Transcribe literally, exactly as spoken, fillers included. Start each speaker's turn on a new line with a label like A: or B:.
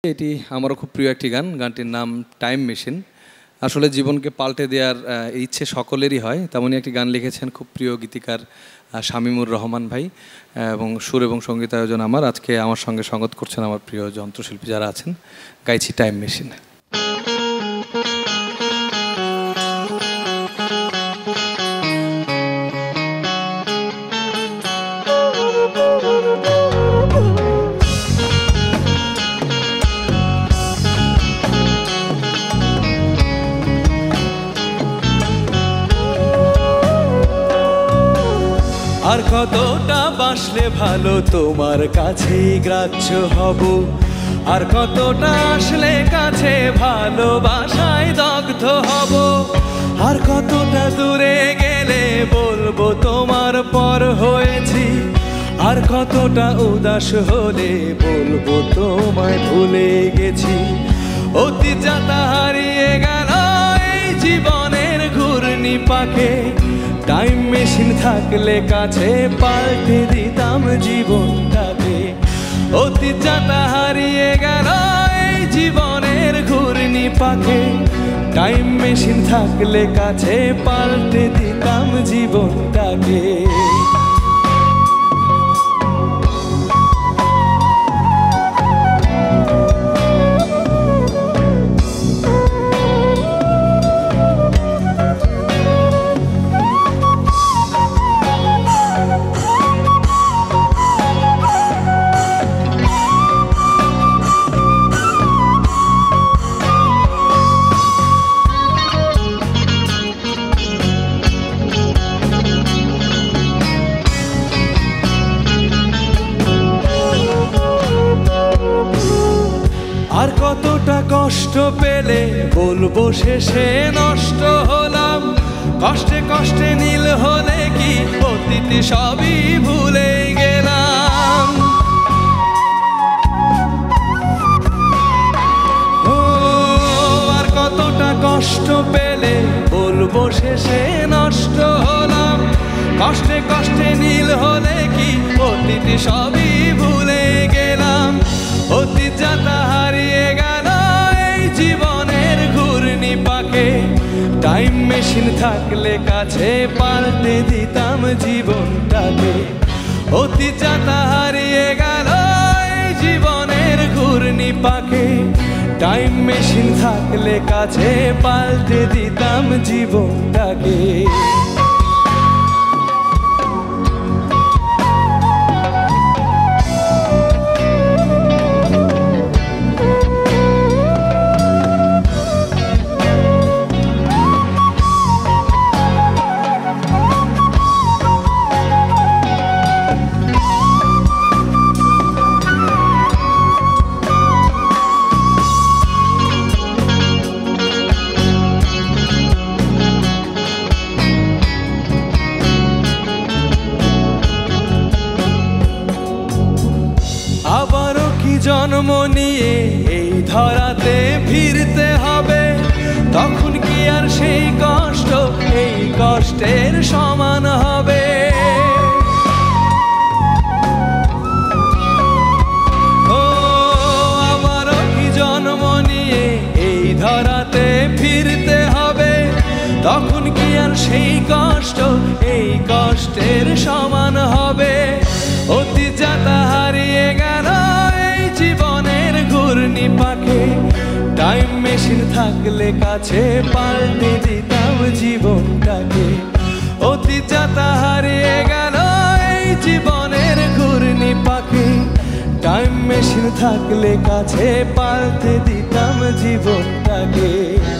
A: এটি আমারও খুব প্রিয় একটি গান। গানটির নাম টাইম মেশিন। আসলে জীবনকে পাল্টে দেওয়ার ইচ্ছে সকলেরই হয়, তেমনই একটি গান লিখেছেন খুব প্রিয় গীতিকার শামীমুর রহমান ভাই, এবং সুর এবং সঙ্গীতায়োজন আমার। আজকে আমার সঙ্গে সঙ্গত করছেন আমার প্রিয় যন্ত্রশিল্পী যারা আছেন। গাইছি টাইম মেশিন।
B: আর কতটা বাসলে ভালো তোমার কাছে গ্রাহ্য হব, আর কতটা আসলে কাছে ভালোবাসায় দগ্ধ হব, আর কতটা দূরে গেলে বলবো তোমার পর হয়েছি, আর কতটা উদাস হলে বলবো তোমায় ভুলে গেছি। অতীত যাতা হারিয়ে গেল এই জীবনের ঘূর্ণি পাকে, টাইম মেশিন থাকলে কাছে পাল্টে দিতাম জীবনটাকে। অতীত যাতা হারিয়ে গেল এই জীবনের ঘূর্ণি পাকে, টাইম মেশিন থাকলে কাছে পাল্টে দিতাম জীবনটাকে। আর কতটা কষ্ট পেলে বলবো শেষে নষ্ট হলাম, কষ্টে কষ্টে নীল হলে কি অতীত সবই ভুলে গেলাম। ও আর কতটা কষ্ট পেলে বলবো শেষে নষ্ট হলাম, কষ্টে কষ্টে নীল হলে কি অতীত সবই ভুলে গেলাম। অতীত যাতা হারিয়ে গেল এই জীবনের ঘূর্ণি পাকে, টাইম মেশিন থাকলে কাছে পাল্টে দিতাম জীবনটাকে। অতীত যাতা হারিয়ে গেল এই জীবনের ঘূর্ণি পাকে, টাইম মেশিন থাকলে কাছে পাল্টে দিতাম জীবনটাকে। আবারও কি জন্ম নিয়ে এই ধরাতে ফিরতে হবে, তখন কি আর সেই কষ্ট এই কষ্টের সমান হবে। ও আবারও কি জন্ম নিয়ে এই ধরাতে ফিরতে হবে, তখন কি আর সেই কষ্ট এই কষ্টের সমান হবে। অতীত যাতা হারিয়ে গেল এই জীবনের ঘূর্ণি পাকে, টাইম মেশিন থাকলে কাছে পাল্টে দিতাম জীবনটাকে। অতীত যাতা হারিয়ে গেল এই জীবনের ঘূর্ণি পাকে, টাইম মেশিন থাকলে কাছে পাল্টে দিতাম জীবনটাকে।